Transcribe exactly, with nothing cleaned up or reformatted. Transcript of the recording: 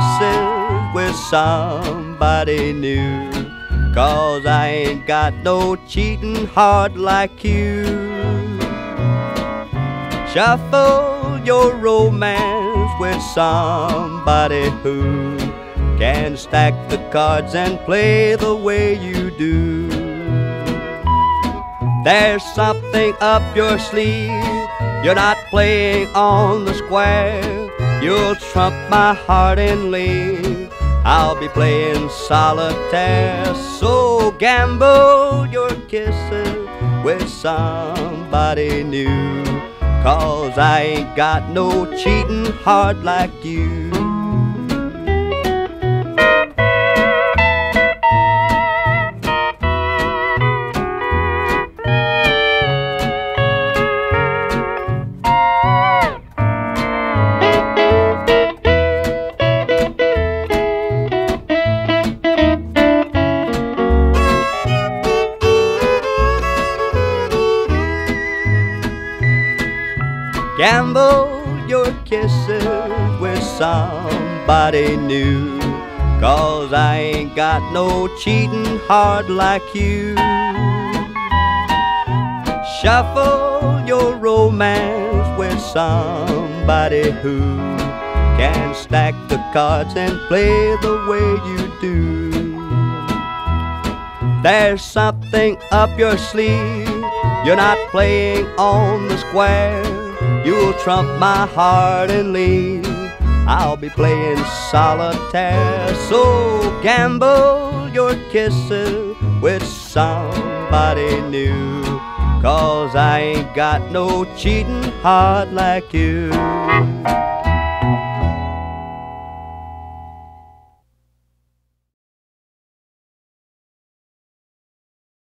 kisses with somebody new, 'cause I ain't got no cheating heart like you. Shuffle your romance with somebody who can stack the cards and play the way you do. There's something up your sleeve, you're not playing on the square. You'll trump my heart and leave, I'll be playing solitaire. So gamble your kisses with somebody new, 'cause I ain't got no cheating heart like you. Gamble your kisses with somebody new, 'cause I ain't got no cheating heart like you. Shuffle your romance with somebody who can stack the cards and play the way you do. There's something up your sleeve, you're not playing on the square. You'll trump my heart and leave, I'll be playing solitaire. So gamble your kisses with somebody new, 'cause I ain't got no cheating heart like you.